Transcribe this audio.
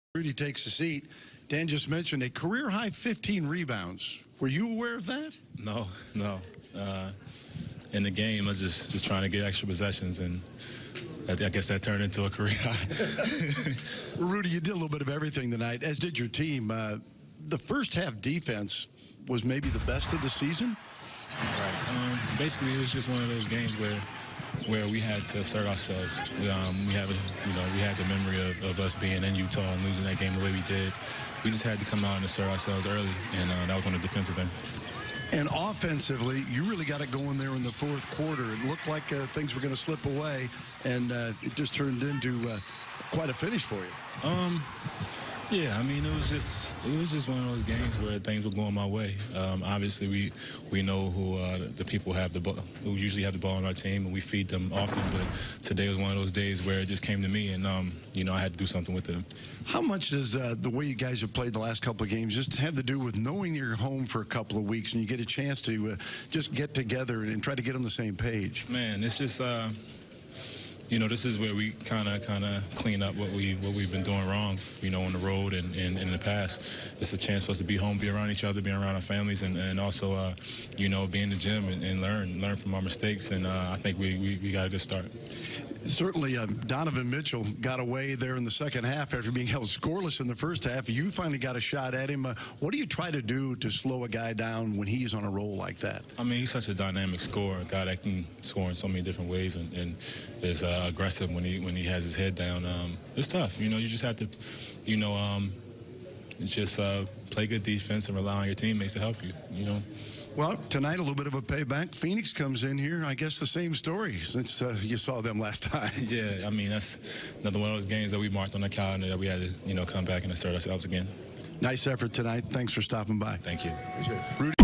Rudy takes a seat. Dan just mentioned a career-high 15 rebounds. Were you aware of that? No. In the game, I was just trying to get extra possessions, and I guess that turned into a career high. Well, Rudy, you did a little bit of everything tonight, as did your team. The first half defense was maybe the best of the season? Right. Basically, it was just one of those games where we had to assert ourselves. We had the memory of us being in Utah and losing that game the way we did. We just had to come out and assert ourselves early, and that was on the defensive end. And offensively, you really got it going there in the fourth quarter. It looked like things were going to slip away, and it just turned into quite a finish for you. Yeah, I mean, it was just one of those games where things were going my way. Obviously, we know who the people who usually have the ball on our team, and we feed them often. But today was one of those days where it just came to me, and I had to do something with it. How much does the way you guys have played the last couple of games just have to do with knowing you're home for a couple of weeks and you get a chance to just get together and try to get on the same page? Man, it's just. This is where we kind of clean up what we've been doing wrong, on the road and in the past. It's a chance for us to be home, be around each other, be around our families, and also, be in the gym and learn from our mistakes. And I think we got a good start. Certainly, Donovan Mitchell got away there in the second half after being held scoreless in the first half. You finally got a shot at him. What do you try to do to slow a guy down when he's on a roll like that? I mean, he's such a dynamic scorer, a guy that can score in so many different ways and is aggressive when he has his head down. It's tough. You just have to, play good defense and rely on your teammates to help you. Well, tonight, a little bit of a payback. Phoenix comes in here. I guess the same story since you saw them last time. Yeah, I mean, that's another one of those games that we marked on the calendar that we had to, come back and assert ourselves again. Nice effort tonight. Thanks for stopping by. Thank you. Rudy.